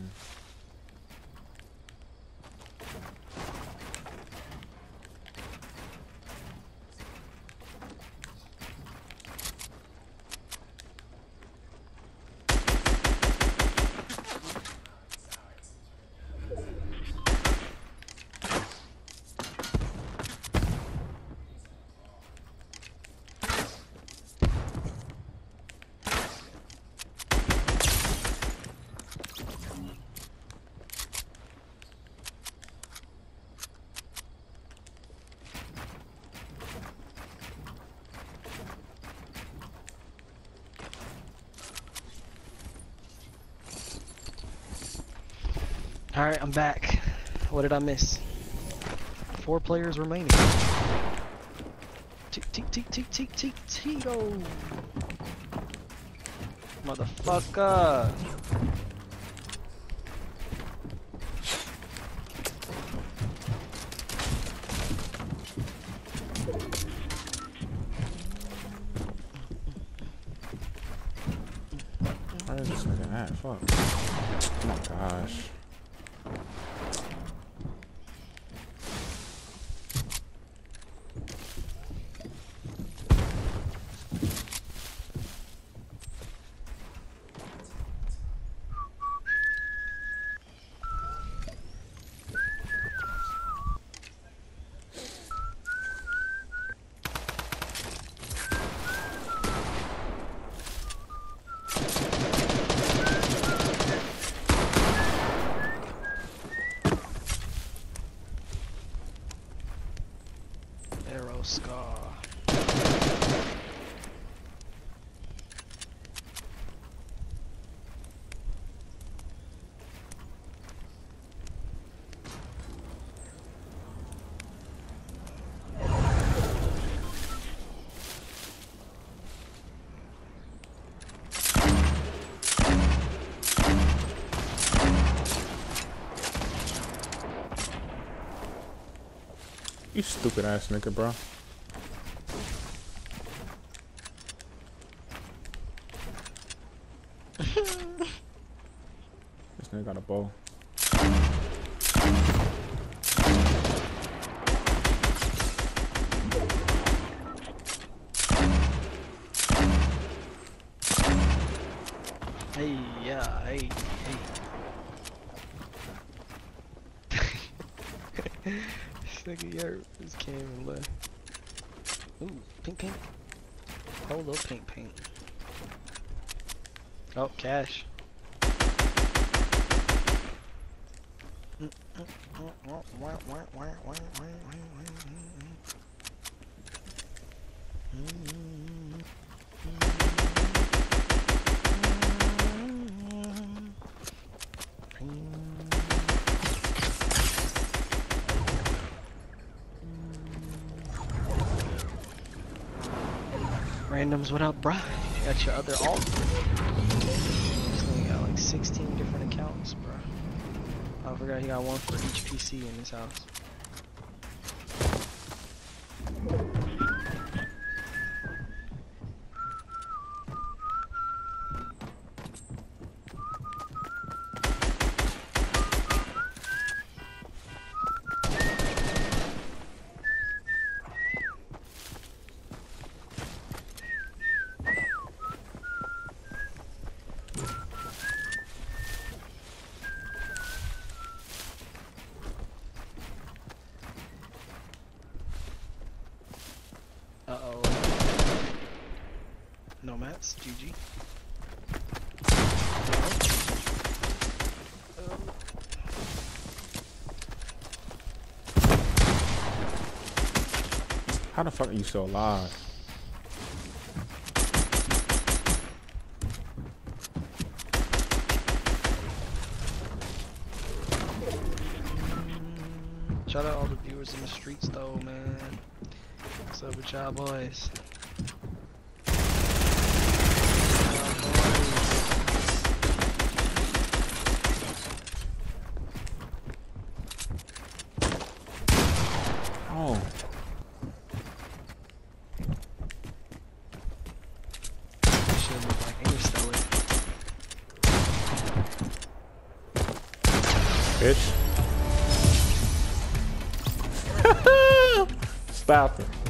Alright, I'm back. What did I miss? 4 players remaining. Tito! Motherfucker! Where is this nigga at? Fuck. Oh my gosh. Arrow Scar. You stupid ass nigga, bro. This nigga got a bow. Hey, yeah, hey. This nigga Yerp just came and left. Ooh, pink. Polo pink. Oh, cash. Randoms, what up, bruh? You got your other alt? This nigga got like 16 different accounts, bruh. I forgot he got one for each PC in his house. Uh-oh. No mats, GG. How the fuck are you still alive? Shout out all the viewers in the streets though, man. What's up with y'all boys? Oh. Shit look like Interstellar. bitch. Stop it.